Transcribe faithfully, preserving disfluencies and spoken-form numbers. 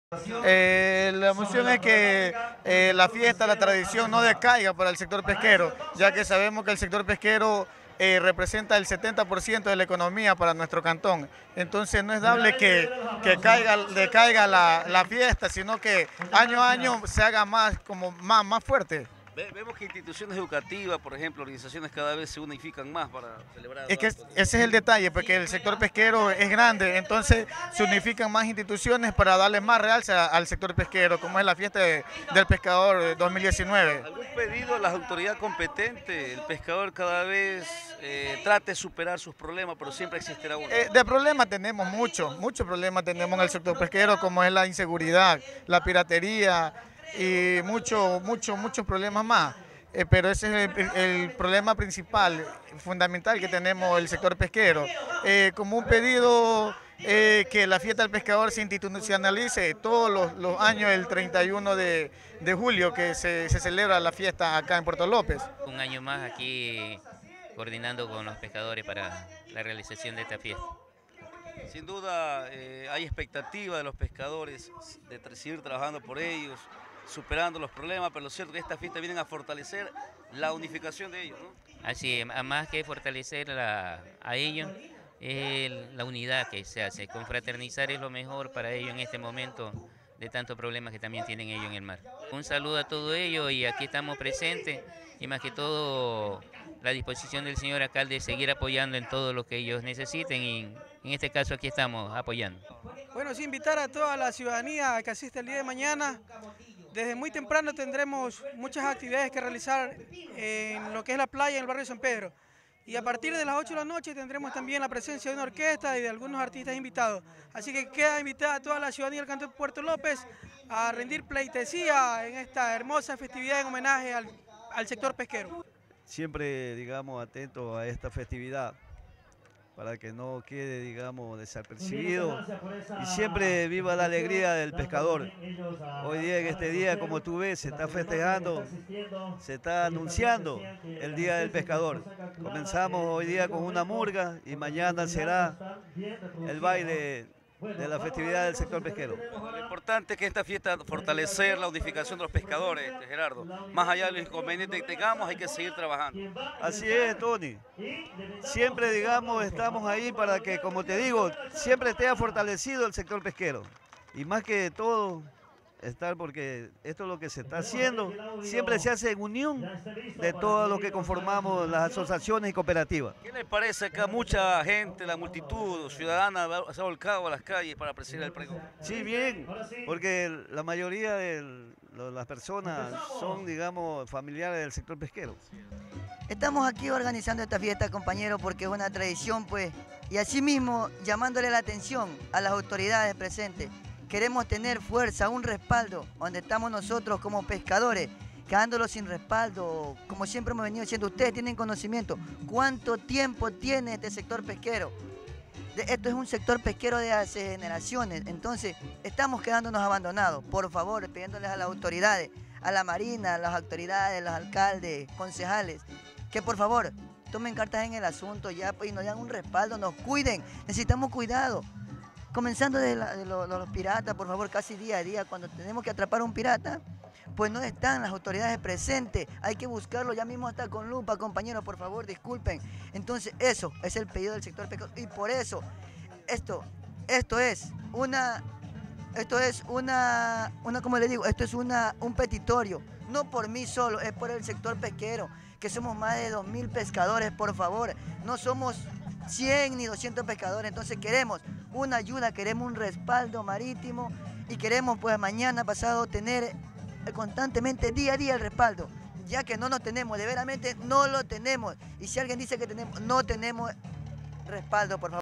Eh, la emoción es que eh, la fiesta, la tradición no decaiga para el sector pesquero, ya que sabemos que el sector pesquero eh, representa el setenta por ciento de la economía para nuestro cantón. Entonces no es dable que, que caiga, decaiga la, la fiesta, sino que año a año se haga más, como más, más fuerte. Vemos que instituciones educativas, por ejemplo, organizaciones cada vez se unifican más para celebrar. Es que ese es el detalle, porque el sector pesquero es grande, entonces se unifican más instituciones para darle más realce al sector pesquero, como es la fiesta de, del pescador dos mil diecinueve. ¿Algún pedido a las autoridades competentes? El pescador cada vez eh, trate de superar sus problemas, pero siempre existirá uno. Eh, de problemas tenemos muchos, muchos problemas tenemos en el sector pesquero, como es la inseguridad, la piratería y muchos, muchos, muchos problemas más. Eh, pero ese es el, el problema principal, fundamental que tenemos el sector pesquero. Eh, como un pedido eh, que la fiesta del pescador se institucionalice todos los, los años, el treinta y uno de, de julio, que se, se celebra la fiesta acá en Puerto López. Un año más aquí coordinando con los pescadores para la realización de esta fiesta. Sin duda eh, hay expectativa de los pescadores de seguir trabajando por ellos, superando los problemas, pero lo cierto es que esta fiesta viene a fortalecer la unificación de ellos, ¿no? Así es, más que fortalecer la, a ellos, es la unidad que se hace. Confraternizar es lo mejor para ellos en este momento de tantos problemas que también tienen ellos en el mar. Un saludo a todos ellos y aquí estamos presentes y más que todo la disposición del señor alcalde de seguir apoyando en todo lo que ellos necesiten y en este caso aquí estamos apoyando. Bueno, sí, invitar a toda la ciudadanía a que asista el día de mañana. Desde muy temprano tendremos muchas actividades que realizar en lo que es la playa en el barrio San Pedro. Y a partir de las ocho de la noche tendremos también la presencia de una orquesta y de algunos artistas invitados. Así que queda invitada a toda la ciudadanía del cantón de Puerto López a rendir pleitesía en esta hermosa festividad en homenaje al, al sector pesquero. Siempre, digamos, atento a esta festividad para que no quede, digamos, desapercibido y siempre viva la alegría del pescador. Hoy día, en este día, como tú ves, se está festejando, se está anunciando el Día del Pescador. Comenzamos hoy día con una murga y mañana será el baile de la festividad del sector pesquero. Lo importante es que esta fiesta fortalecer la unificación de los pescadores, Gerardo. Más allá de los inconvenientes que tengamos, hay que seguir trabajando. Así es, Tony. Siempre, digamos, estamos ahí para que, como te digo, siempre esté fortalecido el sector pesquero. Y más que todo, estar porque esto es lo que se está haciendo, siempre se hace en unión de todos los que conformamos las asociaciones y cooperativas. ¿Qué les parece acá? Mucha gente, la multitud ciudadana se ha volcado a las calles para apreciar el pregón. Sí, bien, porque la mayoría de las personas son, digamos, familiares del sector pesquero. Estamos aquí organizando esta fiesta, compañeros, porque es una tradición, pues, y asimismo llamándole la atención a las autoridades presentes. Queremos tener fuerza, un respaldo, donde estamos nosotros como pescadores, quedándolos sin respaldo, como siempre hemos venido diciendo. Ustedes tienen conocimiento, ¿cuánto tiempo tiene este sector pesquero? Esto es un sector pesquero de hace generaciones, entonces estamos quedándonos abandonados. Por favor, pidiéndoles a las autoridades, a la Marina, a las autoridades, a los alcaldes, concejales, que por favor tomen cartas en el asunto ya, pues, y nos den un respaldo, nos cuiden, necesitamos cuidado. Comenzando de, la, de, los, de los piratas, por favor, casi día a día, cuando tenemos que atrapar a un pirata, pues no están las autoridades presentes, hay que buscarlo ya mismo hasta con lupa, compañeros, por favor, disculpen. Entonces, eso es el pedido del sector pesquero y por eso, esto, esto es una, esto es una, una, como le digo, esto es una, un petitorio, no por mí solo, es por el sector pesquero, que somos más de dos mil pescadores, por favor, no somos cien ni doscientos pescadores, entonces queremos una ayuda, queremos un respaldo marítimo y queremos pues mañana pasado tener constantemente día a día el respaldo, ya que no lo tenemos, de veramente no lo tenemos, y si alguien dice que tenemos, no tenemos respaldo, por favor.